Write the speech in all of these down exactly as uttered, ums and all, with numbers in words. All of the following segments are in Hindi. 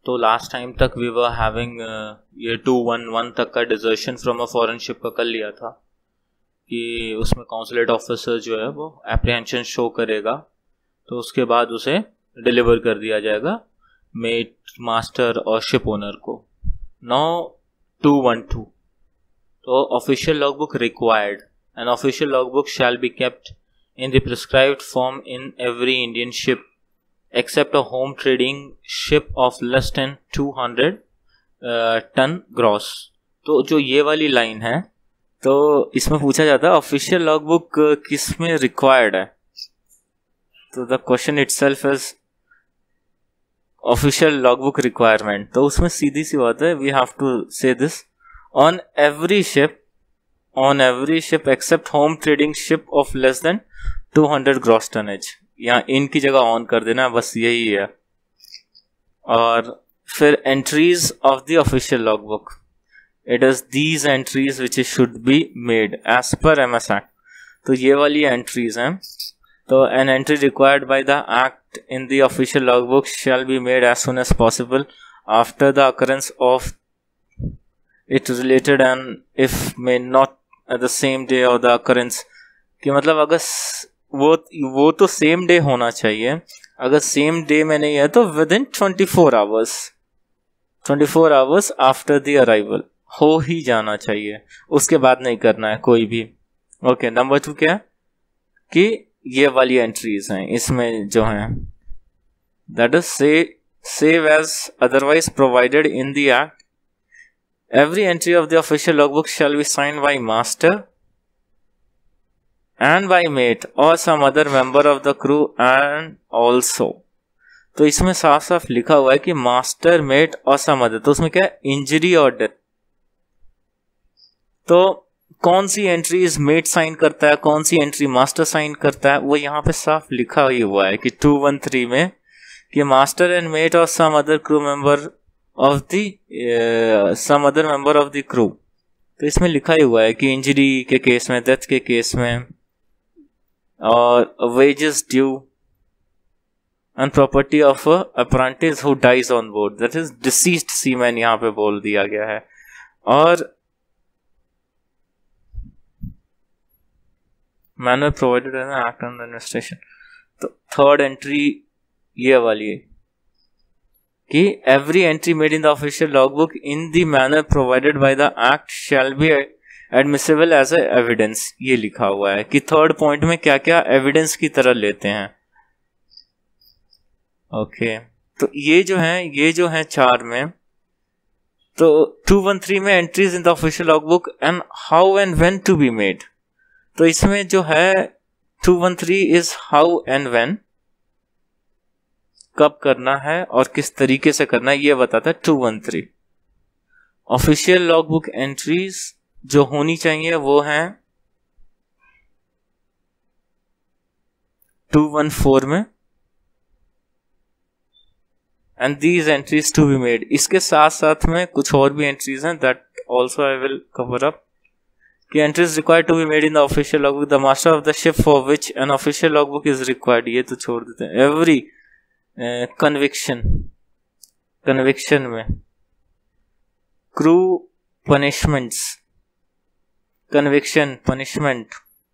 तो लास्ट टाइम तक वी वर हैविंग ये टू वन वन तक का desertion from a foreign ship का कर लिया था कि उसमें कॉन्सुलेट ऑफिसर जो है वो एप्रीहेंशन शो करेगा, तो उसके बाद उसे डिलीवर कर दिया जाएगा मेट, मास्टर और शिप ओनर को. नाउ टू वन टू, तो official logbook required. An official logbook shall be kept in the prescribed form in every Indian ship except a home trading ship of less than two hundred uh, ton gross. तो जो ये वाली लाइन है, तो इसमें पूछा जाता है ऑफिशियल लॉगबुक किस में रिक्वायर्ड है. तो the question itself is official logbook requirement. तो उसमें सीधी सी बात है, we have to say this on every ship on every ship except home trading ship of less than two hundred gross tonnage. यहाँ इन की जगह ऑन कर देना, बस यही है. और फिर entries of the official logbook, it is these entries which should be made as per M S Act. तो ये वाली entries हैं. तो an entry required by the act in the official logbook shall be made as soon as possible after the occurrence of it related and if may not at the same day or the occurrence. कि मतलब अगर वो वो तो सेम डे होना चाहिए, अगर सेम डे में नहीं है तो within twenty four hours twenty four hours after the arrival हो ही जाना चाहिए, उसके बाद नहीं करना है कोई भी. ओके, नंबर टू क्या है कि ये वाली एंट्रीज हैं इसमें जो हैं, that is say save as otherwise provided in the act. Every entry of the official logbook shall be signed by master and by mate or some other member of the crew and also. तो इसमें साफ साफ लिखा हुआ है कि मास्टर, मेट और सम अदर. तो उसमें क्या है, इंजरी और डेथ. तो कौन सी एंट्रीज मेट साइन करता है, कौन सी एंट्री मास्टर साइन करता है, वो यहाँ पे साफ लिखा ही हुआ है कि टू वन थ्री में कि मास्टर एंड मेट और some other crew member of the some other member of the crew. तो इसमें लिखा ही हुआ है कि इंजरी के केस में, डेथ के केस में, और wages due and property of apprentice who dies on board, that is deceased seaman यहाँ पे बोल दिया गया है. और मैनुअल प्रोवाइडेड है ना एक्ट ऑन एडमिनिस्ट्रेशन. तो थर्ड एंट्री ये वाली है कि every entry made in the official logbook in the manner provided by the act shall be admissible as a evidence. ये लिखा हुआ है कि थर्ड पॉइंट में क्या क्या एविडेंस की तरह लेते हैं. Okay okay. तो ये जो है ये जो है चार में, तो टू वन थ्री में entries in the official logbook and how and when to be made. तो इसमें जो है two one three is how and when, कब करना है और किस तरीके से करना है ये बताता है two one three. Official logbook entries जो होनी चाहिए वो हैं टू वन फोर में, and these entries to be made. इसके साथ साथ में कुछ और भी एंट्रीज हैं that also I will cover up. कि entries required to be made in the official logbook, the master of the ship for which an official logbook is required. ये तो छोड़ देते हैं. एवरी कन्विक्शन कन्विक्शन में, crew punishments, conviction, punishment,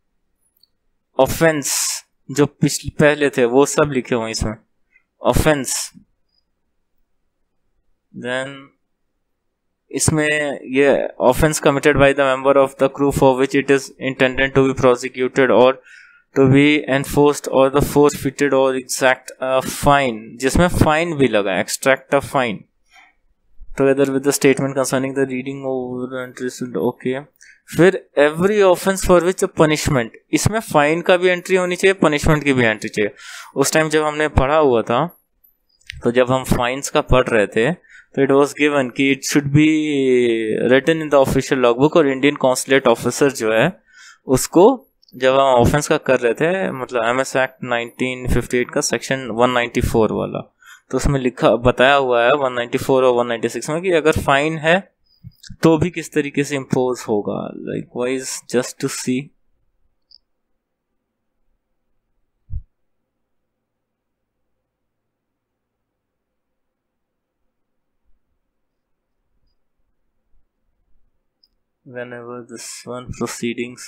offence जो पिछले पहले थे वो सब लिखे हुए इसमें. ऑफेंस, देन इसमें ये offence committed by the member of the crew for which it is intended to be prosecuted और to be enforced or the forfeited or exact a fine, जिसमें फाइन भी लगा, extract a fine together with the statement concerning the reading over entries. okay. फिर every offense for which a punishment, इसमें फाइन का भी एंट्री होनी चाहिए, पनिशमेंट की भी एंट्री चाहिए. उस टाइम जब हमने पढ़ा हुआ था, तो जब हम फाइन्स का पढ़ रहे थे तो इट वॉज गिवन कि it should be written in the official logbook, और इंडियन कॉन्सुलेट ऑफिसर जो है उसको जब हम ऑफेंस का कर रहे थे, मतलब M S act nineteen fifty eight का सेक्शन वन नाइंटी फोर वाला, तो उसमें लिखा बताया हुआ है वन नाइंटी फोर और वन नाइंटी सिक्स में कि अगर फाइन है तो भी किस तरीके से इम्पोज होगा. Likewise just to see, whenever this one proceedings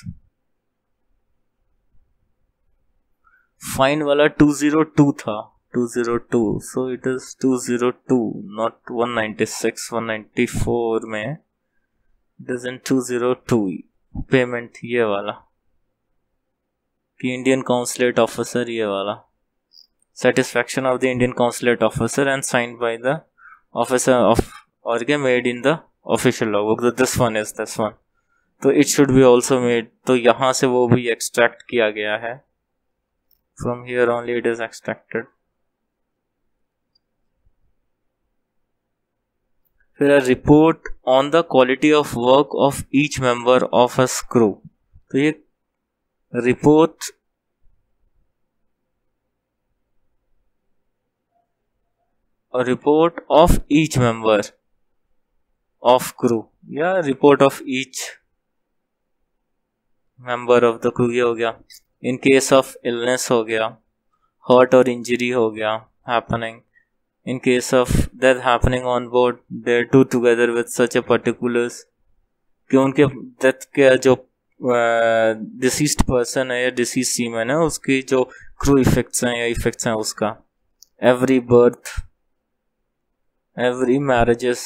fine वाला टू ज़ीरो टू था, two zero two, so it is two zero two, not one ninety six, one ninety four में, it is in two zero two. Payment ये वाला कि इंडियन काउंसलेट ऑफिसर, ये वाला satisfaction of the Indian consulate officer and signed by the officer of or get made in the official logbook. So this one is this one, तो it should be also made. तो यहाँ से वो भी extract किया गया है. From here only it is extracted. फिर a report on the quality of work of each member of a crew. तो ये report a report of each member of crew या report of each member of the crew, ये हो गया. In case of illness हो गया, hurt or injury हो गया happening, in case of death happening on board, they do together with such a particulars कि उनके death के जो deceased person है या deceased seaman है उसकी जो crew effects हैं या effects हैं उसका. Every birth, every marriages,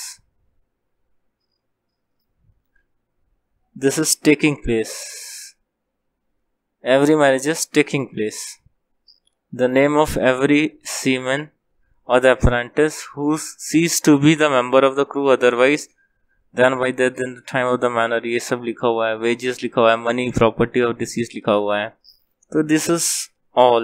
this is taking place, every marriage is taking place, the name of every seaman or the apprentice who ceased to be the member of the crew otherwise than by death in the time of the manner, ये सब लिखा हुआ है. wages लिखा हुआ है, money property of deceased लिखा हुआ है. तो this is all,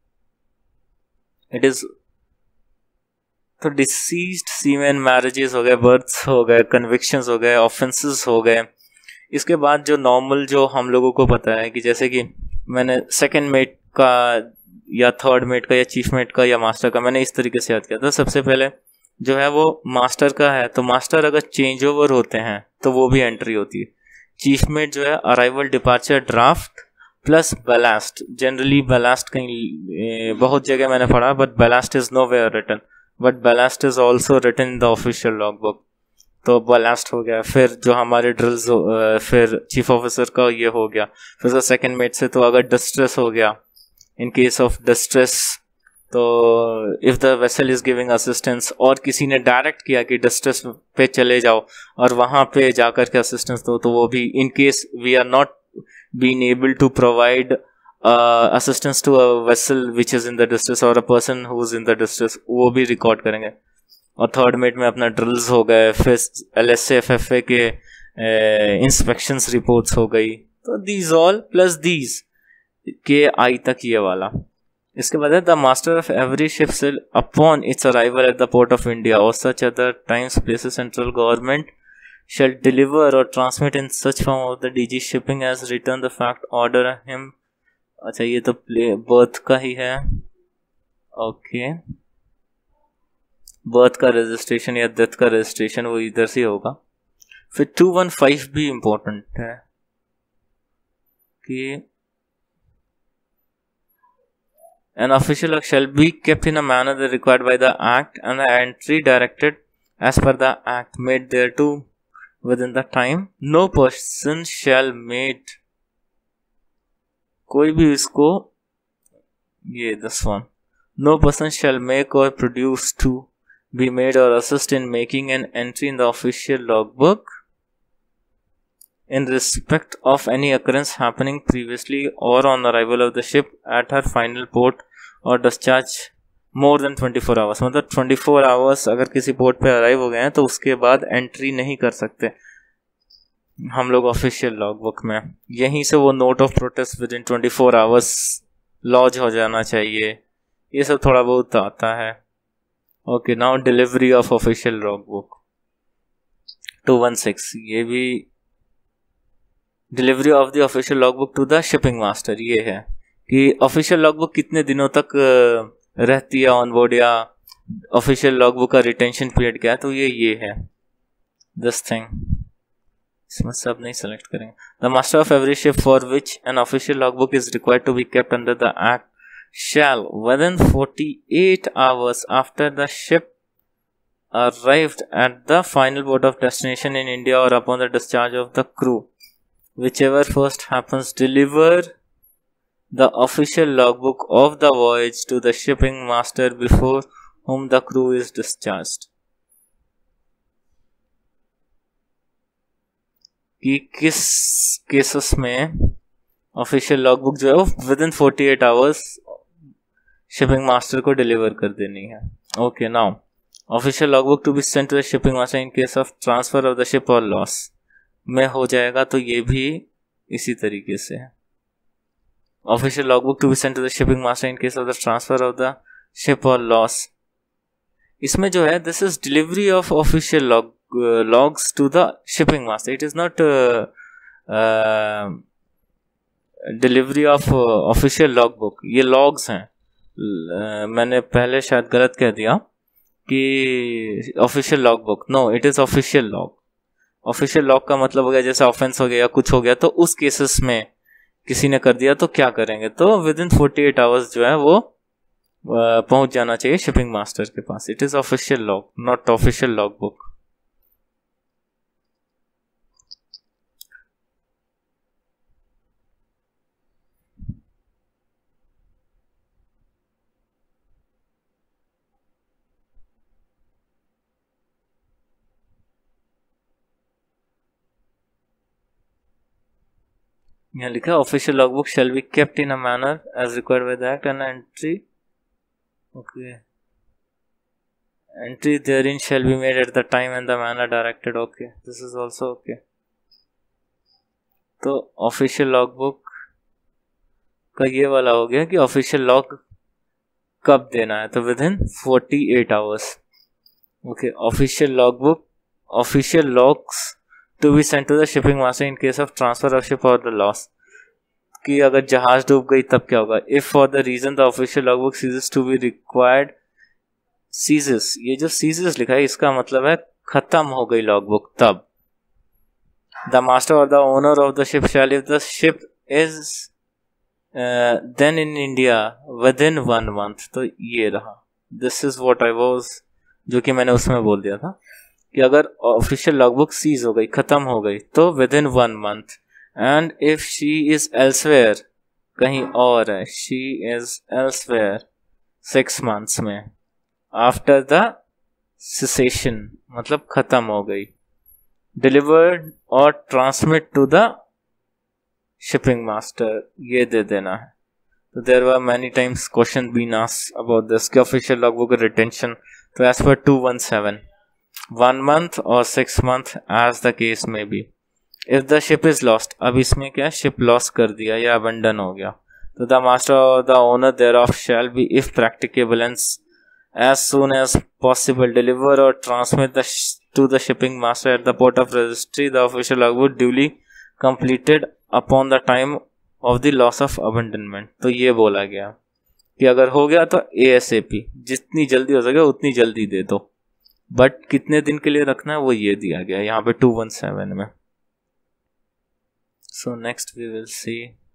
it is. तो डिसीज्ड सीमेन मैरिजेस हो गए, बर्थ्स हो गए, कन्विक्शंस हो गए, ऑफेंसेस हो गए. इसके बाद जो नॉर्मल जो हम लोगों को पता है कि जैसे कि मैंने सेकंड मेट का या थर्ड मेट का या चीफ मेट का या मास्टर का मैंने इस तरीके से याद किया था. सबसे पहले जो है वो मास्टर का है, तो मास्टर अगर चेंज ओवर होते हैं तो वो भी एंट्री होती है. चीफ मेट जो है arrival, departure, draught plus ballast. Generally ballast कहीं बहुत जगह मैंने पढ़ा, but ballast is nowhere written, but ballast is also written in the official logbook. तो बैलास्ट हो गया. फिर जो हमारे ड्रिल्स, फिर चीफ ऑफिसर का ये हो गया. फिर सेकंड मेट से तो अगर डिस्ट्रेस हो गया, इन केस ऑफ डिस्ट्रेस, तो if the vessel is giving assistance और किसी ने डायरेक्ट किया कि डिस्ट्रेस पे चले जाओ और वहां पे जाकर के असिस्टेंस दो, तो वो भी in case we are not been able to provide Uh, assistance to a vessel which is in the distress or a person who is in the distress, वो भी रिकॉर्ड करेंगे. और थर्ड मेट में अपना ड्रिल्स हो गए, फिर L S F F A के इंस्पेक्शंस रिपोर्ट्स हो गई. तो दीज ऑल प्लस दीज के आई तक ये वाला. इसके बाद है the master of every ship shall upon its arrival at the port of India और such other times places central government shall deliver or transmit in such form of the D G shipping as return the fact order him. अच्छा ये तो प्ले बर्थ का ही है. ओके, बर्थ का रजिस्ट्रेशन या डेथ का रजिस्ट्रेशन वो इधर से होगा. फिर टू वन फाइव भी इम्पोर्टेंट है कि an official shall be kept in a manner that required by the act and the entry directed as per the act made thereto within the time. No person shall made, कोई भी इसको ये this one, no person shall make or produce to be made or assist in making an entry in the official logbook in respect of any occurrence happening previously or on arrival of the ship at her final port or discharge more than twenty four hours. मतलब ट्वेंटी फोर hours अगर किसी पोर्ट पे अराइव हो गए हैं तो उसके बाद एंट्री नहीं कर सकते हम लोग ऑफिशियल लॉगबुक में. यहीं से वो note of protest within twenty four hours lodge हो जाना चाहिए. ये सब थोड़ा बहुत आता है. Okay, now delivery of official logbook two one six, ये भी delivery of the official logbook to the shipping master. ये है कि ऑफिशियल लॉगबुक कितने दिनों तक रहती है ऑन बोर्ड या ऑफिशियल लॉगबुक का रिटेंशन पीरियड क्या है. तो ये ये है दिस थिंग. इसमें सब नहीं सेलेक्ट करेंगे. The master of every ship for which an official logbook is required to be kept under the act shall within forty-eight hours after the ship arrived at the final port of destination in India or upon the discharge of the crew, whichever first happens, deliver the official logbook of the voyage to the shipping master before whom the crew is discharged. कि किस केसेस में ऑफिशियल लॉगबुक जो है वो within forty eight hours shipping master को डिलीवर कर देनी है. Okay, now official logbook to be sent to the shipping master in case of transfer of the ship और लॉस में हो जाएगा. तो ये भी इसी तरीके से है. Official logbook to be sent to the shipping master in case of the transfer of the ship और लॉस. इसमें जो है this is delivery of official log logs to the shipping master. It is not delivery of official logbook. ये लॉग्स हैं. uh, मैंने पहले शायद गलत कह दिया कि official logbook. No, it is official log. Official log का मतलब हो गया जैसे ऑफेंस हो गया या कुछ हो गया, तो उस केसेस में किसी ने कर दिया तो क्या करेंगे, तो within forty eight hours जो है वो uh, पहुंच जाना चाहिए शिपिंग मास्टर के पास. It is official log, not official logbook. यहाँ लिखा official logbook shall be kept in a manner as required by the act and entry okay entry therein shall be made at the time and the manner directed. Okay, this is also okay. तो ऑफिशियल लॉगबुक का ये वाला हो गया कि ऑफिशियल लॉग कब देना है, तो within forty eight hours. Okay, official logbook official logs to be sent to the shipping master in case of transfer of ship or the loss. कि अगर जहाज डूब गई तब क्या होगा. If for the reason the official logbook ceases to be required, ceases, ये जो ceases लिखा है इसका मतलब है खत्म हो गई लॉगबुक तब. The master or the owner of the ship shall, if the ship is uh, then in India within one month. तो ये रहा. This is what I was, जो कि मैंने उसमें बोल दिया था कि अगर ऑफिशियल लॉगबुक सीज हो गई, खत्म हो गई, तो within one month. And if she is elsewhere, कहीं और है, she is elsewhere six months में आफ्टर द सेसेशन, मतलब खत्म हो गई, डिलीवर्ड और transmit to the shipping master, ये दे देना है. तो there were many times question been asked about this कि ऑफिशियल लॉगबुक रिटेंशन. तो as per two one seven, one month और six month as the case में B. If the ship is lost, अब इसमें क्या, शिप लॉस कर दिया या अबंडन हो गया, तो द मास्टर और the owner thereof shall be if practicable and as soon as possible deliver और transmit the to the shipping master at the port of registry the official logbook duly completed upon the time of the loss of abandonment. तो ये बोला गया कि अगर हो गया तो ए एस ए पी, जितनी जल्दी हो सके उतनी जल्दी दे दो, बट कितने दिन के लिए रखना है वो ये दिया गया यहाँ पे टू वन सेवन में. So next we will see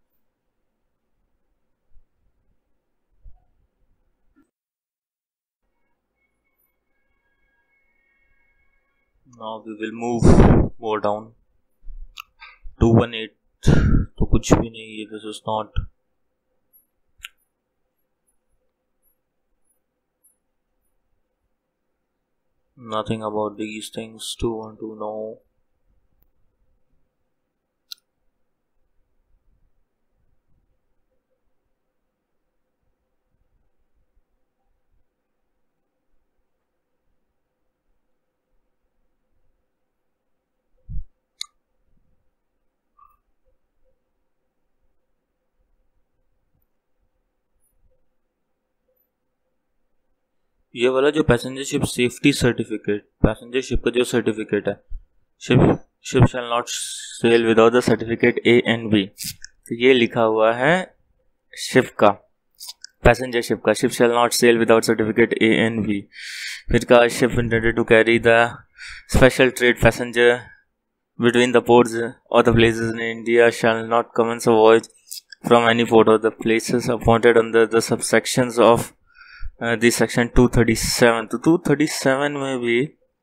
now we will move more down. Two one eight तो कुछ भी नहीं है. This is not nothing about these things to want to know. ये वाला जो passenger ship safety certificate, passenger ship का जो सर्टिफिकेट है, ship ship shall not sail without the certificate A and B. तो ये लिखा हुआ है शिप का, पैसेंजर शिप का, ship shall not sail without certificate A and B. फिर का ship intended to carry the special trade passenger between the ports और the places in India shall not commence a voyage from any port और the places appointed under the subsections of the section two thirty seven, तो टू थर्टी सेवन में भी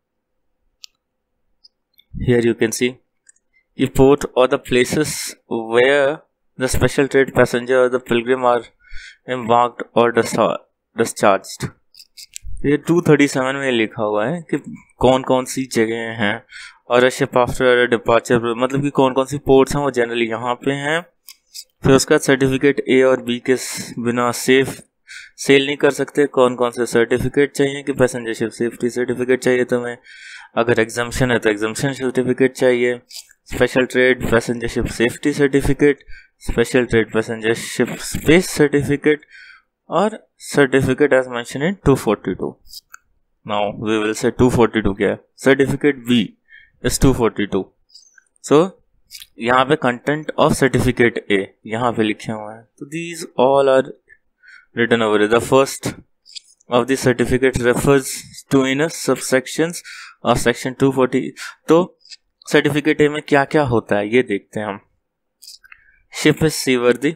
here you can see the port or the places where the special trade passenger or the pilgrim are embarked or discharged. ये टू थर्टी सेवन में लिखा हुआ है कि कौन कौन सी जगह हैं और शिप आफ्टर डिपार्चर, मतलब कि कौन कौन सी पोर्ट्स हैं वो जनरली यहाँ पे हैं। फिर उसका सर्टिफिकेट ए और बी के बिना सेफ सेल नहीं कर सकते। कौन कौन से सर्टिफिकेट चाहिए कि पैसेंजर शिप सेफ्टी सर्टिफिकेट चाहिए तुम्हें, अगर एग्जाम्पशन है तो एग्जाम्पशन सर्टिफिकेट चाहिए, special trade passenger ship safety certificate, special trade passenger ship space certificate और certificate as mention in two forty two. Now we will say two forty two क्या है, certificate B is two forty two. So यहाँ पे कंटेंट ऑफ सर्टिफिकेट ए यहाँ पे लिखे हुए हैं, तो these all are written over it. The first of the certificate refers to in subsections of section two forty. तो सर्टिफिकेट ए में क्या क्या होता है ये देखते हैं हम। शिप इज सीवर्दी,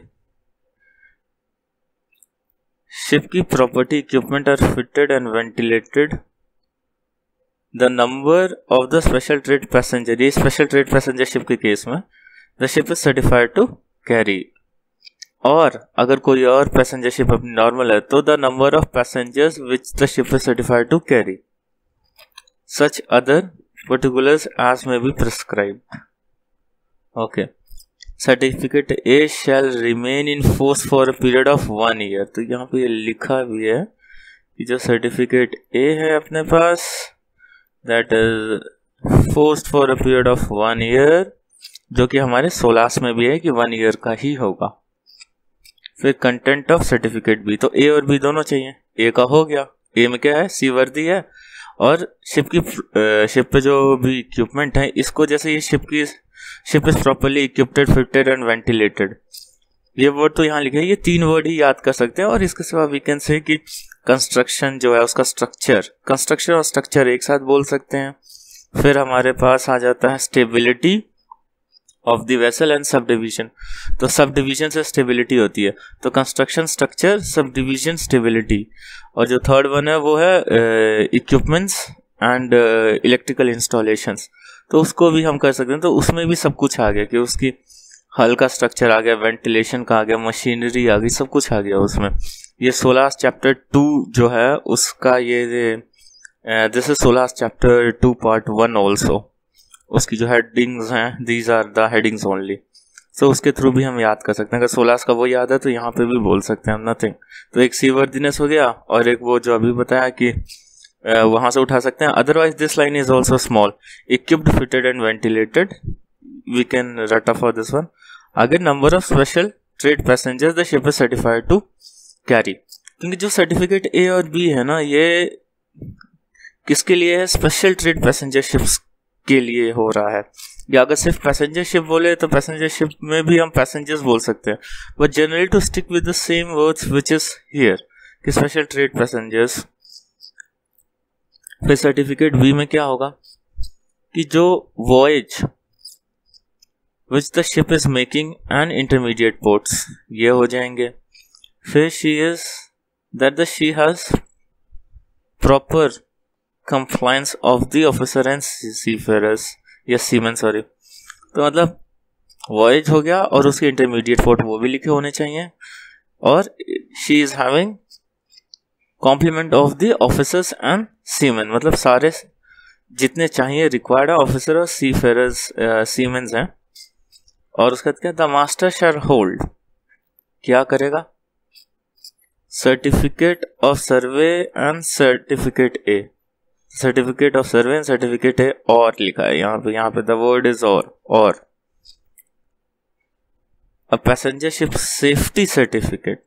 शिप की property equipment are fitted and ventilated, the number of the special trade passenger, ये स्पेशल ट्रेड पैसेंजर शिप के केस में the ship is certified to carry, और अगर कोई और पैसेंजर शिप अपनी नॉर्मल है तो the number of passengers which the ship is certified to carry, such other particulars as may be prescribed. Okay, certificate A shall remain in force for a period of one year. तो यहाँ पे ये लिखा भी है कि जो सर्टिफिकेट ए है अपने पास that is forced for a period of one year, जो कि हमारे सोलास में भी है कि वन ईयर का ही होगा। फिर कंटेंट ऑफ सर्टिफिकेट बी, तो ए और बी दोनों चाहिए। ए का हो गया, ए में क्या है, सीवर्दी है, और शिप की शिप पे जो भी इक्विपमेंट है इसको, जैसे ये शिप की ship is properly equipped fitted and ventilated, ये वर्ड तो यहाँ लिखे हैं, ये तीन वर्ड ही याद कर सकते हैं। और इसके सिवा वी कैन से कि कंस्ट्रक्शन जो है उसका स्ट्रक्चर, कंस्ट्रक्शन और स्ट्रक्चर एक साथ बोल सकते हैं। फिर हमारे पास आ जाता है stability of the vessel and subdivision, तो सब डिवीजन से स्टेबिलिटी होती है, तो construction structure subdivision stability. और जो थर्ड वन है वो है इक्विपमेंट्स एंड इलेक्ट्रिकल इंस्टॉलेशंस, तो उसको भी हम कर सकते हैं। तो उसमें भी सब कुछ आ गया कि उसकी हल का स्ट्रक्चर आ गया, वेंटिलेशन का आ गया, मशीनरी आ गई, सब कुछ आ गया उसमें। ये सोलह चैप्टर टू जो है उसका ये दिस इज सोलह chapter two part one also, उसकी जो हेडिंग्स हैं these are the headings only, so उसके थ्रू भी हम याद कर सकते हैं। अगर सोलह का वो याद है तो यहाँ पे भी बोल सकते हैं हम नथिंग। तो एक सीवर्दीनेस हो गया, और एक वो जो अभी बताया कि वहां से उठा सकते हैं। Otherwise this line is also small, equipped fitted and ventilated, we can रट फॉर दिस वन। आगे number of special trade passengers the ship is certified to carry, क्योंकि जो सर्टिफिकेट ए और बी है ना ये किसके लिए है, स्पेशल ट्रेड पैसेंजर शिप्स के लिए हो रहा है। या अगर सिर्फ पैसेंजर शिप बोले तो पैसेंजर शिप में भी हम पैसेंजर्स बोल सकते हैं, but generally to stick with the same words which is here कि स्पेशल ट्रेड पैसेंजर्स। फिर सर्टिफिकेट बी में क्या होगा कि जो voyage which the ship is making and intermediate ports, ये हो जाएंगे। फिर she is that the she has proper compliance of the officer and seafarers या seamen सॉरी, तो मतलब voyage हो गया और उसके intermediate port वो भी लिखे होने चाहिए, और she is having complement of the officers and seamen, मतलब सारे जितने चाहिए required है officer और seafarers seamen हैं। और उसके बाद क्या, the master shall hold, क्या करेगा, certificate of survey and certificate A, certificate of survey and certificate है और लिखा है यहाँ पे, यहाँ पे द वर्ड इज और और a passenger ship safety certificate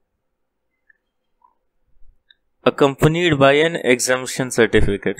accompanied by an exemption certificate,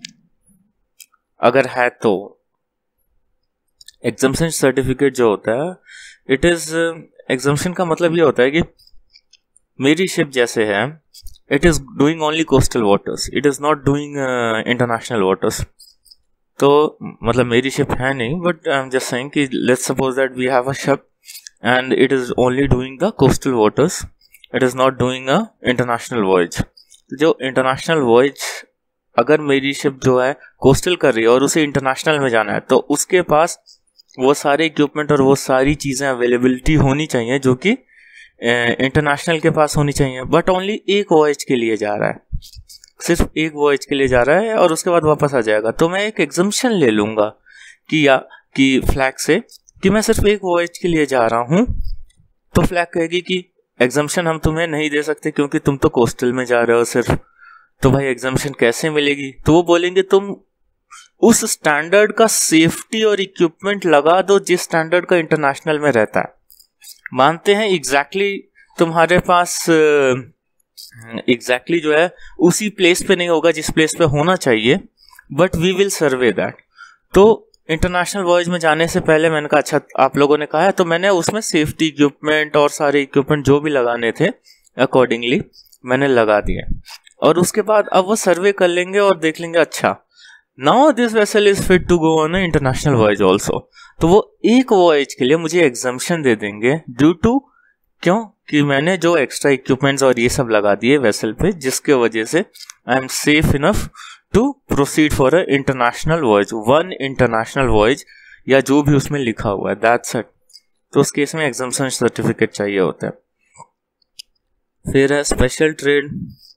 अगर है तो। एग्जामिशन सर्टिफिकेट जो होता है इट इज, एग्जामिशन का मतलब ये होता है कि मेरी शिप जैसे है it is doing only coastal waters, it is not doing uh, international waters। तो मतलब मेरी शिप है नहीं, but I'm just saying कि let's suppose that we have a ship and it is only doing the coastal waters, it is not doing a international voyage, जो इंटरनेशनल वॉयज अगर मेरी शिप जो है कोस्टल कर रही है और उसे इंटरनेशनल में जाना है तो उसके पास वो सारे इक्विपमेंट और वो सारी चीज़ें अवेलेबिलिटी होनी चाहिए जो कि इंटरनेशनल के पास होनी चाहिए। बट ओनली एक वॉयज के लिए जा रहा है, सिर्फ एक वॉयज के लिए जा रहा है और उसके बाद वापस आ जाएगा। तो मैं एक एग्जम्पशन ले लूँगा कि या कि फ्लैग से कि मैं सिर्फ एक वॉयज के लिए जा रहा हूँ, तो फ्लैग कहेगी कि एग्जम्पशन हम तुम्हें नहीं दे सकते क्योंकि तुम तो कोस्टल में जा रहे हो सिर्फ, तो भाई एग्जम्पशन कैसे मिलेगी? तो वो बोलेंगे तुम उस स्टैंडर्ड का सेफ्टी और इक्विपमेंट लगा दो जिस स्टैंडर्ड का इंटरनेशनल में रहता है। मानते हैं एग्जैक्टली exactly तुम्हारे पास एग्जैक्टली exactly जो है उसी प्लेस पे नहीं होगा जिस प्लेस पे होना चाहिए, but we will survey that. तो इंटरनेशनल वॉयज में जाने से पहले मैंने कहा अच्छा आप लोगों ने कहा है, तो मैंने उसमें सेफ्टी इक्विपमेंट और सारे इक्विपमेंट जो भी लगाने थे अकॉर्डिंगली मैंने लगा दिए। और उसके बाद अब वो सर्वे कर लेंगे और देख लेंगे अच्छा now this vessel is fit to go on a international voyage also, तो वो एक वॉयज के लिए मुझे एग्जम्पशन दे देंगे ड्यू टू क्यों कि मैंने जो एक्स्ट्रा इक्विपमेंट्स और ये सब लगा दिए वेसल पे, जिसके वजह से I am safe enough to proceed for a international voyage, one international voyage या जो भी उसमें लिखा हुआ है, दैट्स इट। तो उस केस में एग्जम्पशन सर्टिफिकेट चाहिए होता है। फिर है स्पेशल ट्रेड,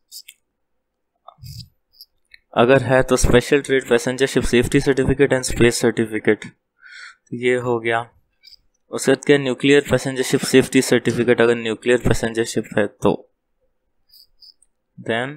अगर है तो special trade passenger ship safety certificate and space certificate, ये हो गया। उसके बाद क्या nuclear passenger ship safety certificate, अगर न्यूक्लियर पैसेंजर शिप है तो। देन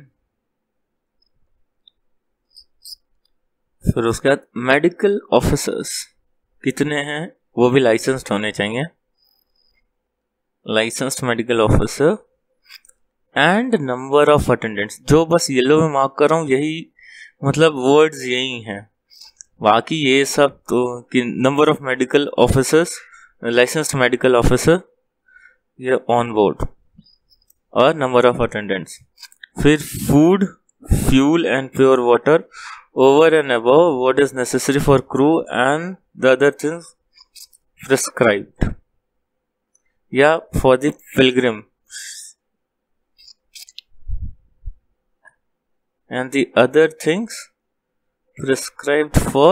फिर उसके बाद मेडिकल ऑफिसर्स कितने हैं वो भी लाइसेंस्ड होने चाहिए, licensed medical officer and number of attendants. जो बस येलो में मार्क कर रहा हूँ यही मतलब वर्ड्स यही हैं, बाकी ये सब तो कि number of medical officers, licensed medical officer ये ऑन बोर्ड और नंबर ऑफ अटेंडेंट्स। फिर food fuel and pure water over and above what is necessary for crew and the other things prescribed या for the pilgrim and the other things prescribed for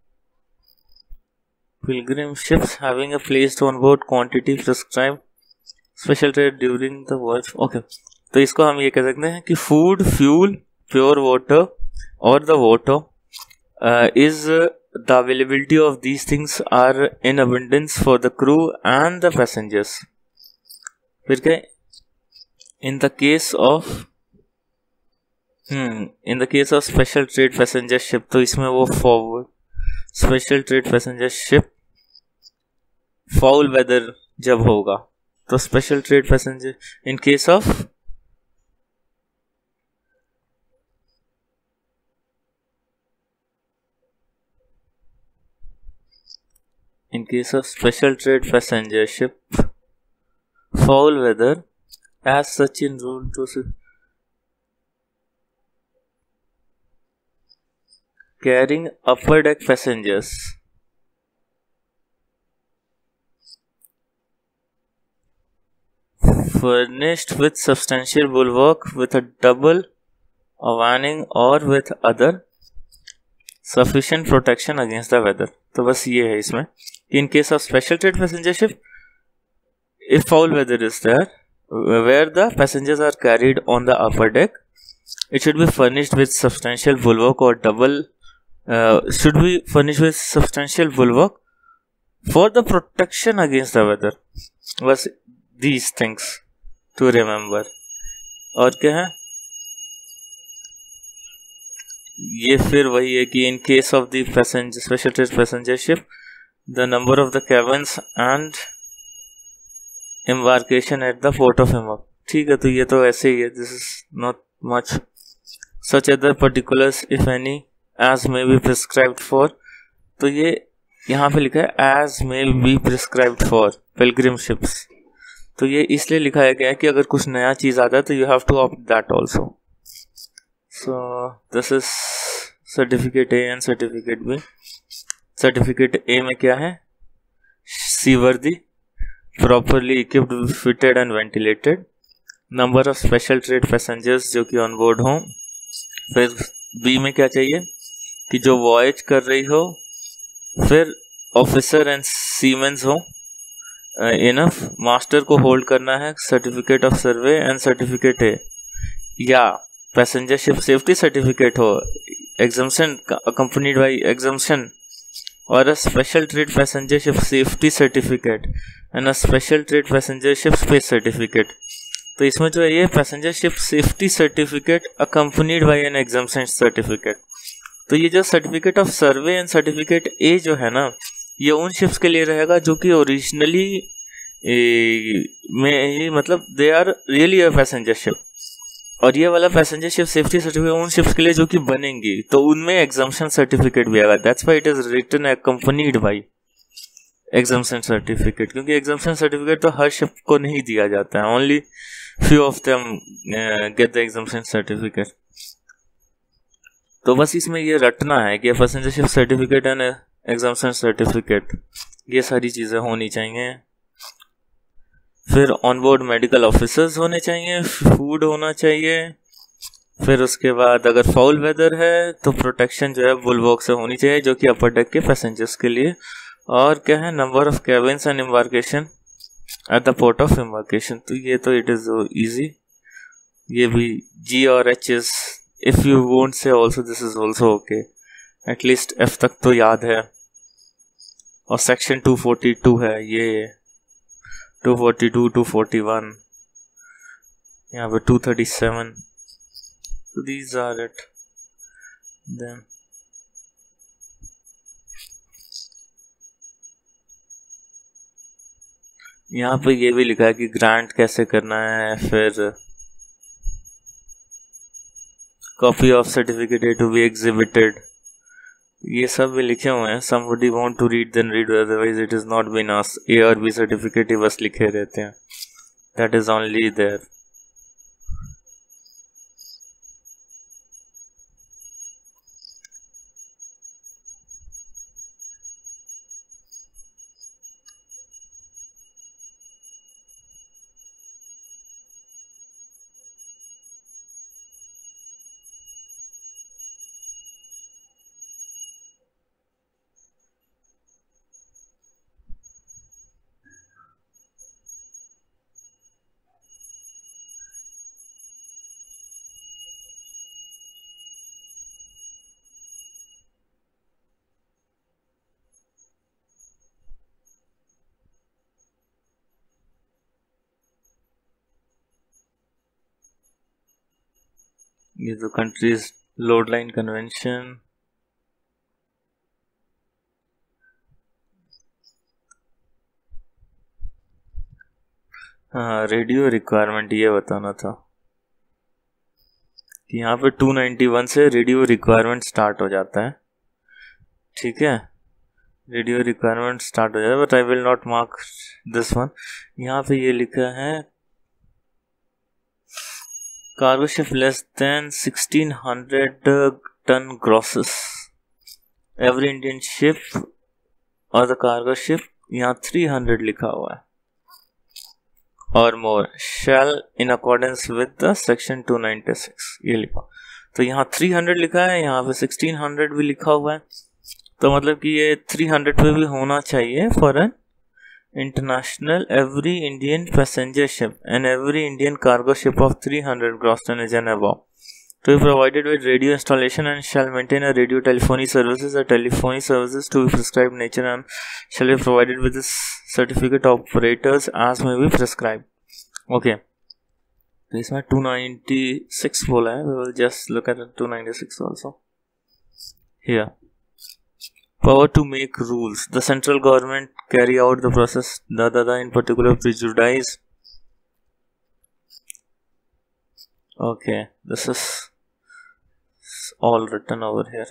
pilgrim ships having a placed on board quantity prescribed special trade during the voyage। okay, तो इसको हम ये कह सकते हैं कि food, fuel, pure water or the water uh, is uh, the availability of these things are in abundance for the crew and the passengers। फिर क्या in the case of hmm in the case of special trade passenger ship, तो इसमें वो forward special trade passenger ship foul weather जब होगा तो special trade passenger in case of in case of special trade passenger ship foul weather as such in rule two carrying upper deck passengers furnished with substantial bulwark with a double awning or with other sufficient protection against the weather। तो बस ये है इसमें in case of special trade passenger ship if foul weather is there where the passengers are carried on the upper deck it should be furnished with substantial bulwark or double Uh, should be furnished with substantial bulwark for the protection against the weather। बस these things to remember। और क्या है ये फिर वही है कि in case of the passenger special trade passenger ship the number of the cabins and embarkation at the port of embark। ठीक है, तो ये तो ऐसे ही है, this is not much such other particulars if any as may be prescribed for। तो ये यहाँ पे लिखा है as may be prescribed for pilgrim ships, तो ये इसलिए लिखाया गया है कि अगर कुछ नया चीज आता है तो you have to opt that also। so this is certificate A and certificate B। certificate A में क्या है seaworthy properly equipped fitted and ventilated number of special trade passengers जो कि ऑन बोर्ड हों। फिर बी में क्या चाहिए कि जो वॉयज कर रही हो, फिर ऑफिसर एंड सीमेंस हो इनफ। मास्टर को होल्ड करना है certificate of survey and certificate है, या पैसेंजर शिप सेफ्टी सर्टिफिकेट हो, एग्जम्पशन अकम्पनीड बाई एग्जम्पशन, और a special trade passenger ship safety certificate and a special trade passenger ship space certificate. तो इसमें जो है ये passenger ship safety certificate accompanied by an exemption certificate. तो ये जो certificate of survey and certificate A जो है ना, ये उन शिप्स के लिए रहेगा जो कि ओरिजिनली में ये मतलब they are really a passenger ship, और ये वाला पैसेंजर शिप सेफ्टी सर्टिफिकेट उन शिप्स के लिए जो कि बनेंगी, तो उनमें एग्जम्पशन सर्टिफिकेट भी आएगा। That's why it is written accompanied by exemption certificate, क्योंकि एग्जम्पशन सर्टिफिकेट तो हर शिप को नहीं दिया जाता है, only few of them get the exemption certificate. तो बस इसमें ये रटना है कि passenger ship certificate and exemption certificate, ये सारी चीज़ें होनी चाहिए। फिर ऑनबोर्ड मेडिकल ऑफिसर्स होने चाहिए, फूड होना चाहिए। फिर उसके बाद अगर फाउल वेदर है तो प्रोटेक्शन जो है बुलवॉक से होनी चाहिए, जो कि अपर डेक के पैसेंजर्स के लिए। और क्या है, number of cabins and embarkation at the port of embarkation. तो ये तो इट इज़ इजी, ये भी जी और H is if you won't say also this is also okay, at least F तक तो याद है। और सेक्शन टू फोर्टी टू है, ये two forty two, two forty one, यहाँ पे two thirty seven. So these are it. Then यहाँ पे ये भी लिखा है कि ग्रांट कैसे करना है, फिर copy of certificate to be exhibited, ये सब भी लिखे हुए हैं। somebody want to read then read, otherwise it is not been asked। ए और बी सर्टिफिकेट ही बस लिखे रहते हैं, that is only there। ये तो कंट्रीज लोड लाइन कन्वेंशन, हाँ रेडियो रिक्वायरमेंट ये बताना था कि यहाँ पे टू नाइंटी वन से रेडियो रिक्वायरमेंट स्टार्ट हो जाता है, ठीक है, रेडियो रिक्वायरमेंट स्टार्ट हो जाता है, but I will not mark this one. यहाँ पे ये लिखा है cargo ship less than sixteen hundred ton grosses, every Indian ship और द कार्गो शिप, यहाँ थ्री हंड्रेड लिखा हुआ है, और more shall in accordance with the section two ninety six, ये लिखा। तो यहाँ थ्री हंड्रेड लिखा है, यहाँ पे सिक्सटीन हंड्रेड भी लिखा हुआ है, तो मतलब कि ये थ्री हंड्रेड पे भी होना चाहिए for an international every Indian passenger ship and every Indian cargo ship of three hundred gross tonnage and above to be provided with radio installation and shall maintain a radio telephony services or telephony services to be prescribed nature and shall be provided with this certificate operators as may be prescribed। okay, तो इसमें टू नाइंटी सिक्स बोला है, we will just look at two ninety six also here। Power to make rules, the central government carry out the process the the in particular prejudice। okay, this is all written over here।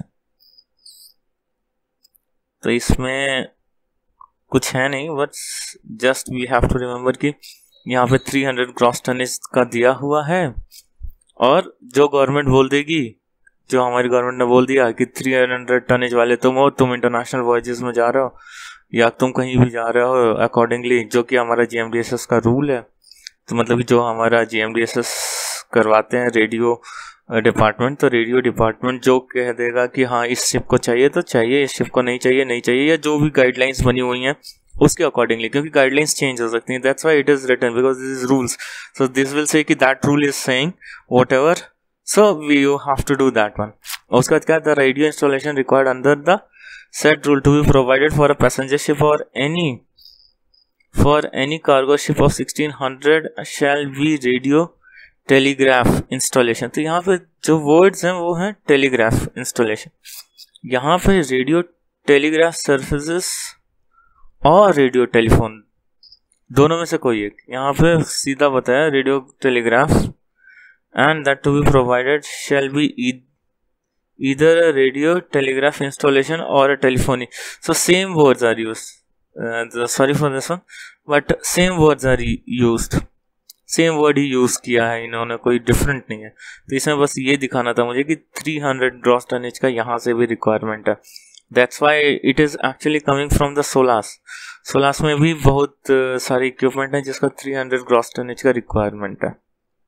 तो इसमें कुछ है नहीं, but just we have to remember कि यहाँ पे थ्री हंड्रेड ग्रॉस टनेज का दिया हुआ है, और जो गवर्नमेंट बोल देगी, जो हमारी गवर्नमेंट ने बोल दिया कि थ्री हंड्रेड टनेज वाले तुम हो, तुम इंटरनेशनल वॉयजेस में जा रहे हो या तुम कहीं भी जा रहे हो अकॉर्डिंगली, जो कि हमारा जीएमडीएसएस का रूल है, तो मतलब कि जो हमारा G M D S S करवाते हैं रेडियो डिपार्टमेंट, तो रेडियो डिपार्टमेंट जो कह देगा कि हाँ इस शिप को चाहिए तो चाहिए, इस शिप को नहीं चाहिए नहीं चाहिए, या जो भी गाइडलाइंस बनी हुई हैं उसके अकॉर्डिंगली, क्योंकि गाइडलाइंस चेंज हो सकती हैं, that's why it is written because this is rules, so this will say कि that rule is saying whatever, so we you have to do that one. उसके बाद क्या, the radio installation required under the set rule to be provided for a passenger ship और any for any cargo ship of sixteen hundred shall be radio telegraph installation. तो यहाँ पे जो वर्ड्स हैं वो हैं टेलीग्राफ इंस्टॉलेशन, यहाँ पे रेडियो टेलीग्राफ सर्विसेज और रेडियो टेलीफोन दोनों में से कोई एक, यहाँ पे सीधा बताया radio telegraph and that to be provided shall be either a radio telegraph installation और a telephony. So same words are used, sorry for this one, but same words are used, same word ही यूज किया है इन्होंने, कोई डिफरेंट नहीं है। तो इसमें बस ये दिखाना था मुझे कि थ्री हंड्रेड ग्रॉस टनेज का यहाँ से भी रिक्वायरमेंट है, that's why it is actually coming from the SOLAS. SOLAS में भी बहुत uh, सारी इक्विपमेंट है जिसका थ्री हंड्रेड ग्रॉस टनेज का रिक्वायरमेंट है।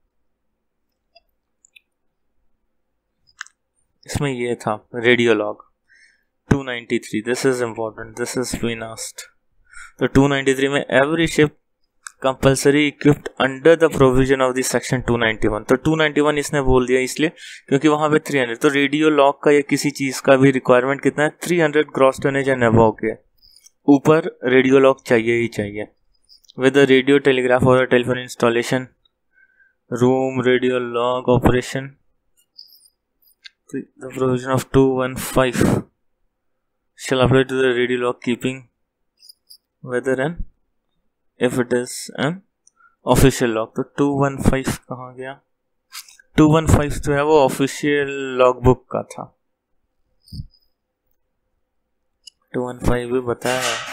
इसमें ये था radio log two ninety three, this is important, this is been asked. तो टू नाइंटी थ्री में every ship compulsory equipped under the provision of this section two ninety one. तो टू नाइंटी वन इसने बोल दिया इसलिए क्योंकि वहां पे थ्री हंड्रेड, तो रेडियो लॉग का या किसी चीज का भी रिक्वायरमेंट कितना है, three hundred gross tonnage and above के ऊपर रेडियो लॉग चाहिए ही चाहिए। विद द रेडियो टेलीग्राफ और telephone installation room radio log operation, the provision of two one five shall apply to the radio log keeping whether and if it is an official log। तो टू वन फाइव कहाँ गया, टू वन फाइव जो है वो ऑफिशियल लॉग बुक का था, टू वन फाइव भी बताया है।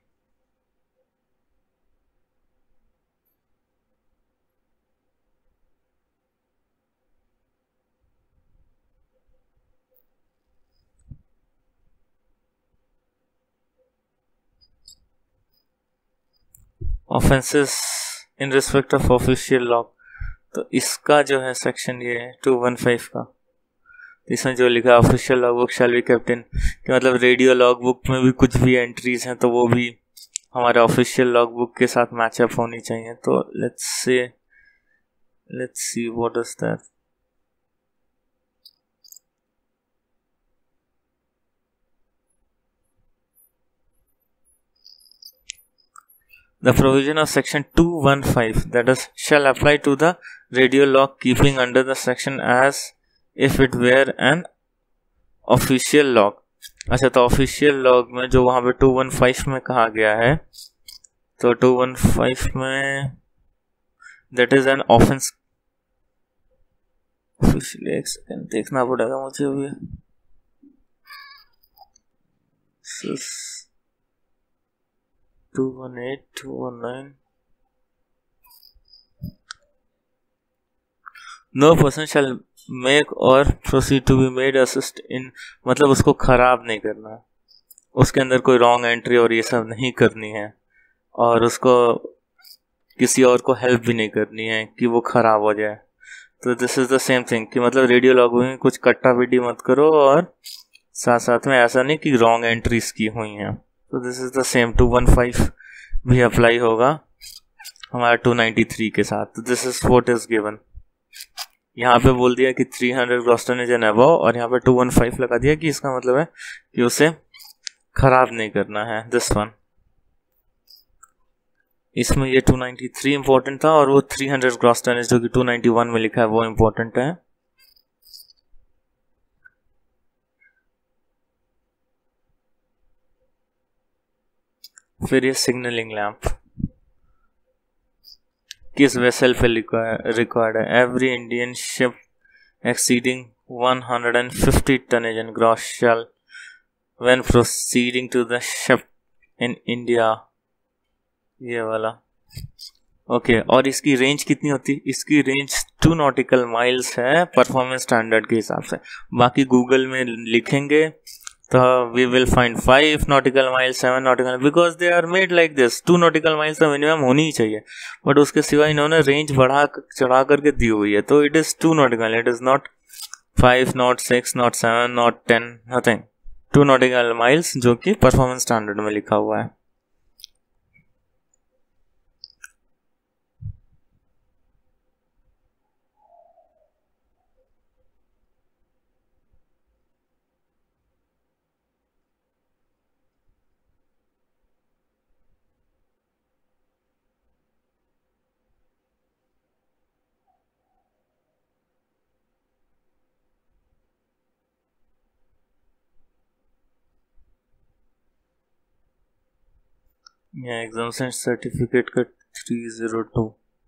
Offences in respect of official log, तो इसका जो है सेक्शन ये है टू वन फाइव का, इसमें जो लिखा है official log book shall be kept in, कि मतलब रेडियो लॉग बुक में भी कुछ भी एंट्रीज हैं तो वो भी हमारे ऑफिशियल लॉग बुक के साथ मैचअप होनी चाहिए। तो let's say let's see what is that. The provision of section two fifteen, that is, shall apply to the radio log keeping under the section as if it were an official log। अच्छा, तो official log में जो वहाँ पे टू वन फाइव में कहा गया है, तो टू वन फाइव में that is an offense। officially एक सेकेंड देखना पड़ेगा मुझे अभी। Two one eight, two one nine, no person shall make or proceed to be made assist in, मतलब उसको खराब नहीं करना है, उसके अंदर कोई रॉन्ग एंट्री और ये सब नहीं करनी है, और उसको किसी और को हेल्प भी नहीं करनी है कि वो खराब हो जाए। तो this is the same thing कि मतलब रेडियो लॉग में कुछ कट्टा विडी मत करो, और साथ साथ में ऐसा नहीं कि रॉन्ग एंट्रीज की हुई हैं। तो this is the same, two one five भी अप्लाई होगा हमारा टू नाइंटी थ्री के साथ। तो this is what is given, यहाँ पे बोल दिया कि three hundred gross tonnage and above, और यहाँ पे टू वन फाइव लगा दिया कि इसका मतलब है कि उसे खराब नहीं करना है, दिस वन। इसमें ये टू नाइंटी थ्री इंपॉर्टेंट था, और वो थ्री हंड्रेड ग्रॉस टनेज जो कि टू नाइंटी वन में लिखा है वो इंपॉर्टेंट है। फिर ये सिग्नलिंग लैंप किस वेसल पे रिक्वायर्ड है, every Indian ship exceeding one hundred fifty tonnage and gross shall when proceeding to the ship in India, ये वाला ओके okay, और इसकी रेंज कितनी होती है, इसकी रेंज टू नॉटिकल माइल्स है परफॉर्मेंस स्टैंडर्ड के हिसाब से। बाकी गूगल में लिखेंगे तो we will find five nautical miles, seven nautical miles, because they are made like this. two nautical miles तो मिनिमम होनी ही चाहिए, बट उसके सिवा इन्होंने रेंज बढ़ा चढ़ा करके दी हुई है, तो it is two nautical, it is not five, not six, not seven, not ten, nothing. two nautical miles जो कि परफॉर्मेंस स्टैंडर्ड में लिखा हुआ है. Yeah, exemption certificate का three oh two.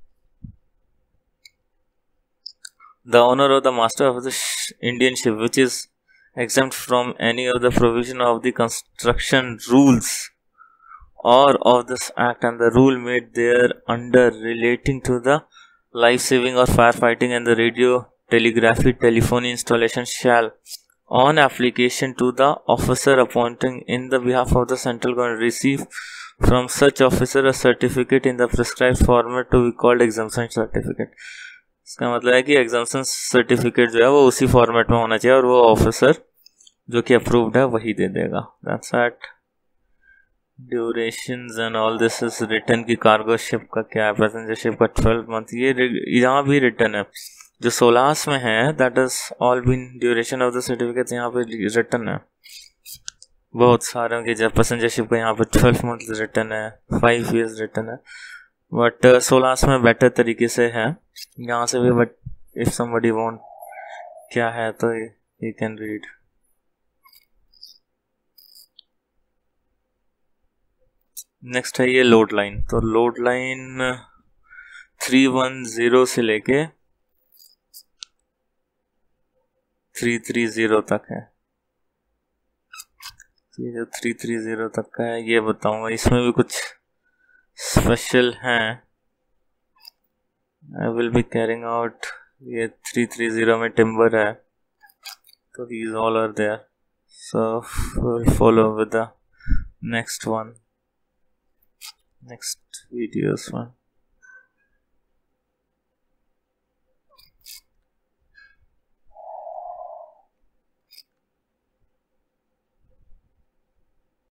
The owner or the master of the sh- Indian ship which is exempt from any of the provision of the construction rules or of this act and the rule made there under relating to the life saving or firefighting and the radio telegraphy telephone installation shall on application to the officer appointing in the behalf of the central government receive from such officer a certificate in the prescribed format to be called exemption certificate. इसका मतलब है कि exemption certificate जो है वो उसी फॉर्मेट में होना चाहिए और वो ऑफिसर जो कि अप्रूव्ड है वही दे देगा. That's it. Durations and all this is written कि कार्गो शिप का क्या है, पैसेंजर शिप का ट्वेल्व मंथ, ये यहाँ भी रिटर्न है. जो सोलास में है that is all been duration of the certificate यहाँ पे रिटर्न है. बहुत सारे की जब पैसेंजर शिप का यहाँ पे ट्वेल्व मंथ रिटर्न है, फाइव ईयर्स रिटर्न है, बट सोलास में बेटर तरीके से है यहाँ से भी. बट इफ समबडी वांट क्या है तो यू कैन रीड. नेक्स्ट है ये लोड लाइन. तो load line three one zero से लेके थ्री थ्री जीरो तक है. ये जो थ्री थ्री जीरो तक का है ये बताऊंगा, इसमें भी कुछ स्पेशल हैं. I will be carrying out. ये थ्री थ्री जीरो में टिम्बर है तो these all are there, so we'll follow with the next one, next videos one.